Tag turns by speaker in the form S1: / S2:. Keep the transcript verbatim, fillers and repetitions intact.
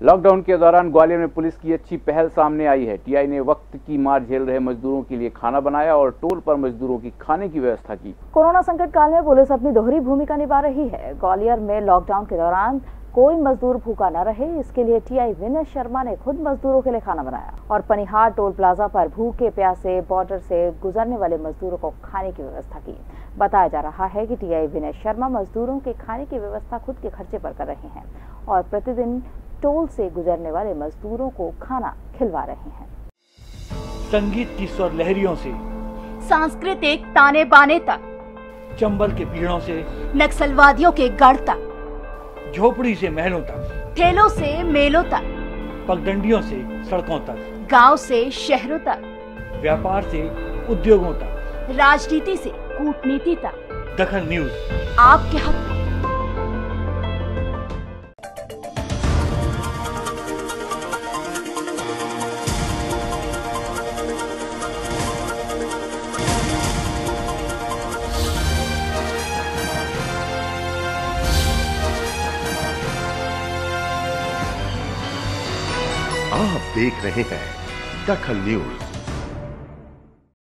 S1: Lockdown के दौरान ग्वालियर में पुलिस की अच्छी पहल सामने आई है। टीआई ने वक्त की मार झेल रहे मजदूरों के लिए खाना बनाया और टोल पर मजदूरों की खाने की व्यवस्था की।
S2: कोरोना संकट काल में पुलिस अपनी दोहरी भूमिका निभा रही है। ग्वालियर में लॉकडाउन के दौरान कोई मजदूर भूखा न रहे, इसके लिए टीआई विनय शर्मा ने खुद मजदूरों के लिए खाना बनाया और पनिहार टोल प्लाजा पर भूखे प्यासे बॉर्डर से गुजरने वाले मजदूरों को खाने की व्यवस्था की। बताया जा रहा है कि टीआई विनय शर्मा मजदूरों के खाने की व्यवस्था खुद के खर्चे पर कर रहे हैं और प्रतिदिन टोल से गुजरने वाले मजदूरों को खाना खिलवा रहे हैं।
S3: संगीत की स्वर लहरियों से
S4: सांस्कृतिक ताने बाने तक,
S3: चंबल के पीड़ों से
S4: नक्सलवादियों के गढ़ तक,
S3: झोपड़ी से महलों तक,
S4: ठेलों से मेलों तक,
S3: पगडंडियों से सड़कों तक,
S4: गांव से शहरों तक,
S3: व्यापार से उद्योगों तक,
S4: राजनीति से कूटनीति तक,
S3: दखल न्यूज
S4: आपके हक में।
S5: आप देख रहे हैं दखल न्यूज।